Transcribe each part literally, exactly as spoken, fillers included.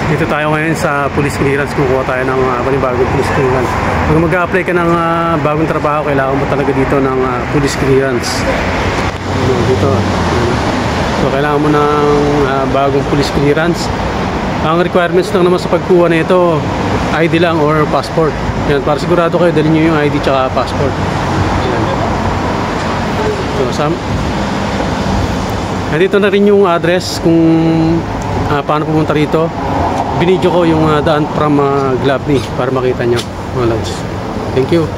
Dito tayo ngayon sa police clearance. Kukuha tayo ng uh, panibagong police clearance. Pag mag-a-apply ka ng uh, bagong trabaho, kailangan mo talaga dito ng uh, police clearance. Ano, dito. So kailangan mo ng uh, bagong police clearance. Ang requirements lang naman sa pagkuha na ito, I D lang or passport. Yan, para sigurado kayo, dali nyo yung I D tsaka passport. Yan. So, sam nandito na rin yung address kung uh, paano pumunta rito. Binidyo ko yung uh, daan from uh, Glabny para makita nyo mga lods. Thank you.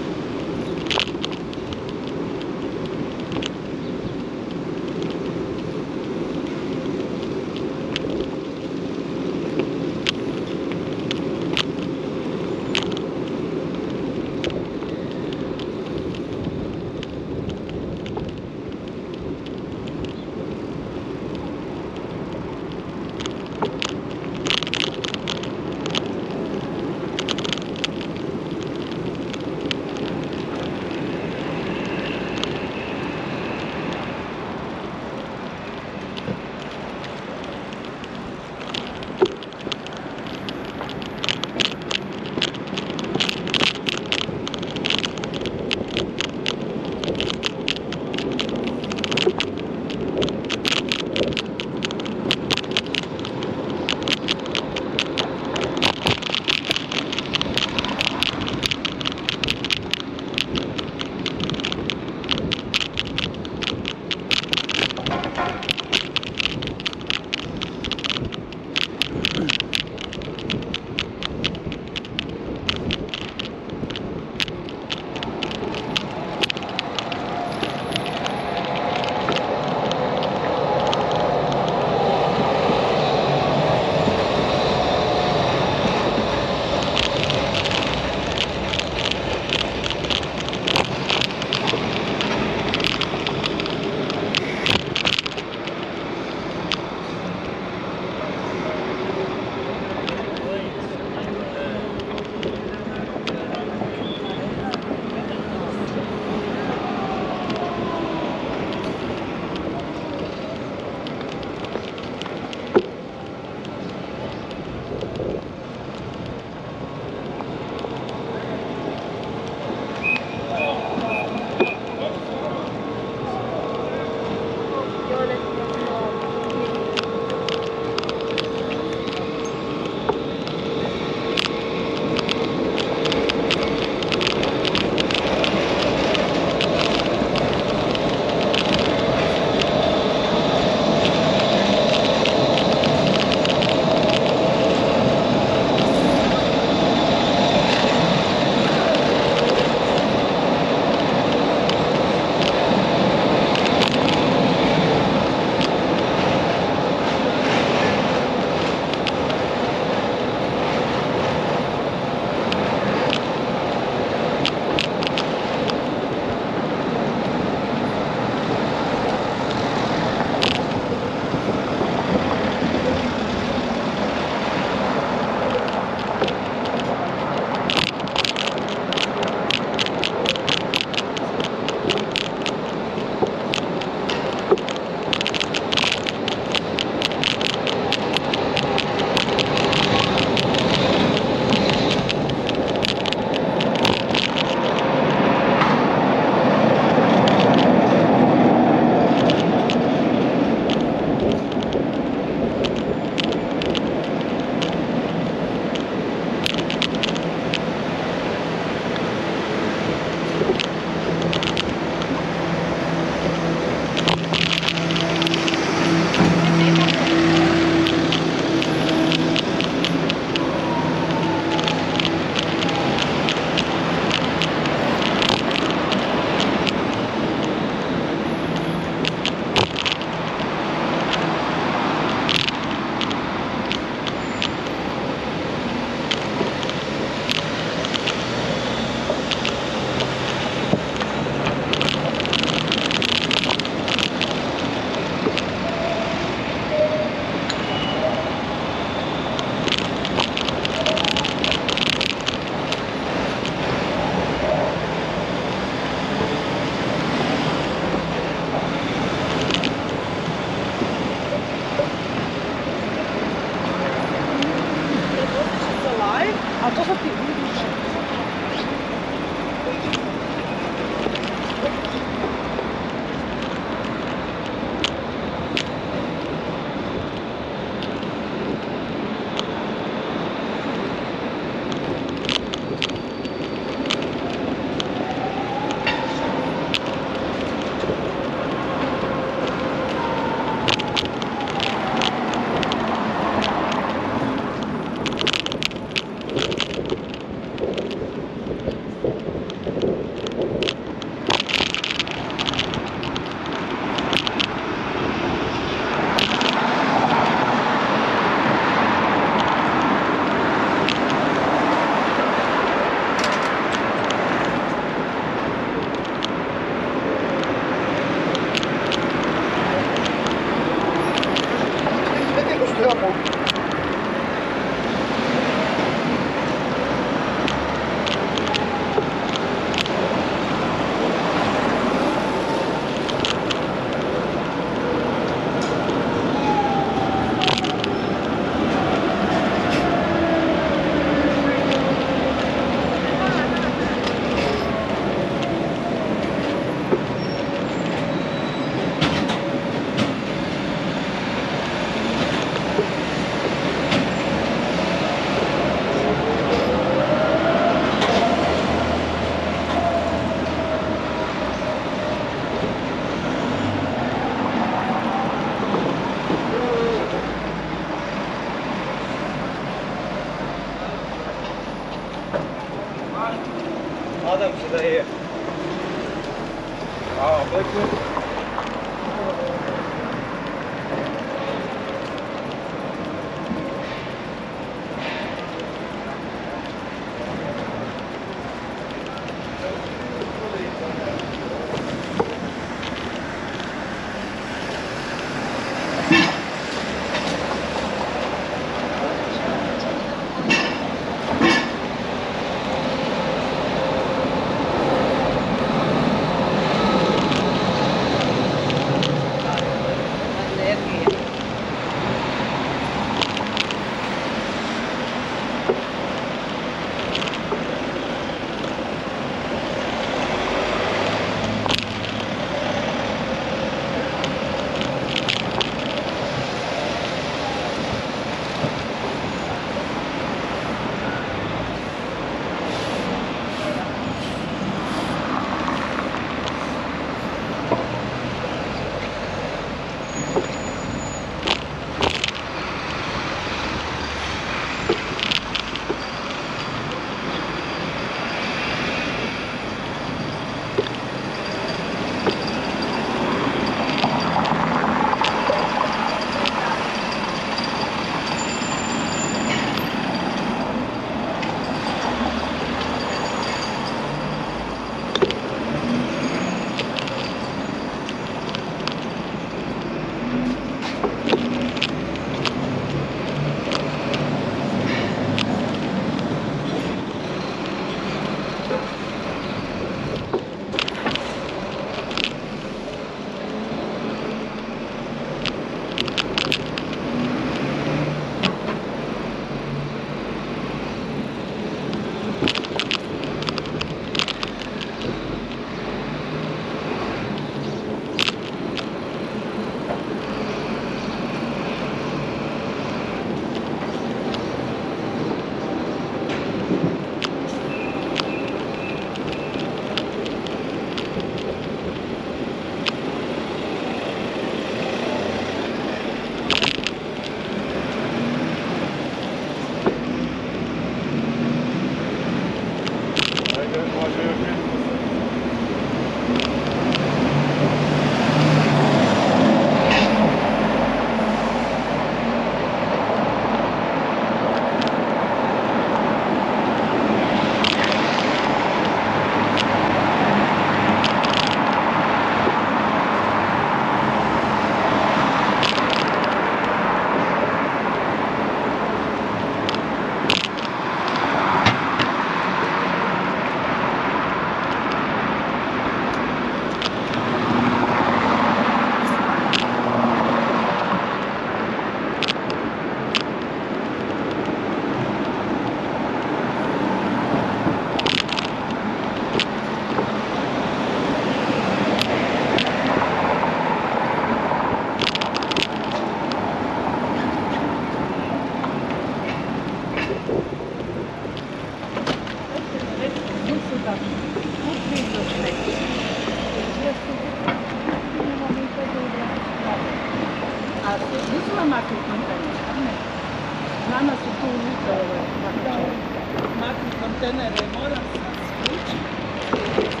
Nama su tu unutra makni kontenere, moram se sključiti.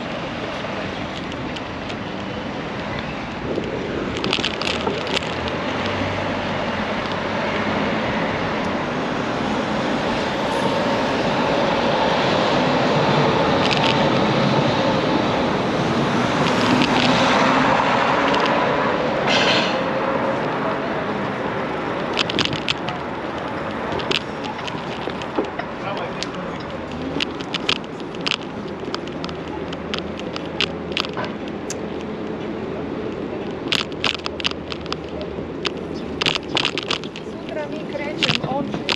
Sutra mi krećemo odmah.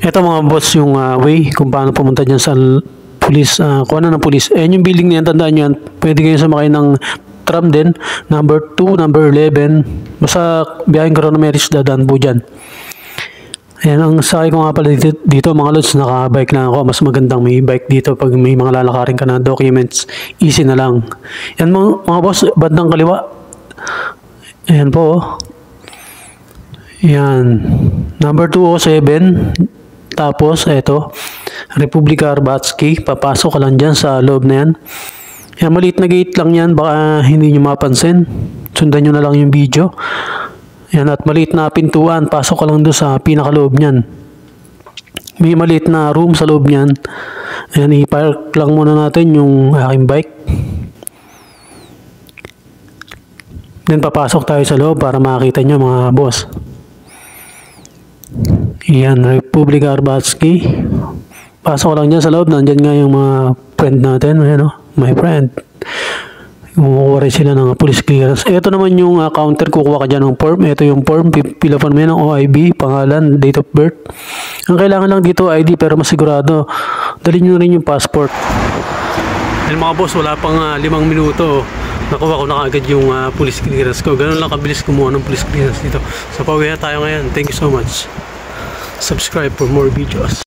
Ito mga boss yung ah, way kung paano pumunta dyan sa l- police, uh, kung ano ng police. Ayan yung building na yan, tandaan nyo yan. Pwede kayo sumakay ng tram din. Number two, number eleven. Basta biyaheng Corona Marys dadaan po dyan. Ayan, ang sakay ko nga pala dito, dito mga lods, naka-bike lang ako. Mas magandang may bike dito pag may mga lalakarin ka na documents. Easy na lang. Yan mga, mga boss, bandang kaliwa. Ayan po. Oh. Yan. Number two oh seven. Tapos, eto. Republika Arbatsky. Papasok ka lang dyan sa loob na yan. Yan, maliit na gate lang yan. Baka hindi nyo mapansin. Sundan nyo na lang yung video. Yan, at maliit na pintuan. Pasok ka lang doon sa pinakaloob niyan. May maliit na room sa loob niyan. Ayan, i-park lang muna natin yung aking bike. Then, papasok tayo sa loob para makakita nyo mga boss. Yan, Republika Arbatsky. Pasok lang dyan sa loob. Nandyan nga yung mga friend natin. Ayan o, my friend. Kumukuha rin sila ng police clearance. Ito naman yung uh, counter. Kukuha ka dyan ng form. Ito yung form. Pilapan mo yan ng O I B, pangalan, date of birth. Ang kailangan lang dito I D pero masigurado. Dali nyo rin yung passport. And mga boss, wala pang uh, limang minuto. Nakuha ko na agad yung uh, police clearance ko. Ganun lang kabilis kumuha ng police clearance dito. So pauwi na tayo ngayon. Thank you so much. Subscribe for more videos.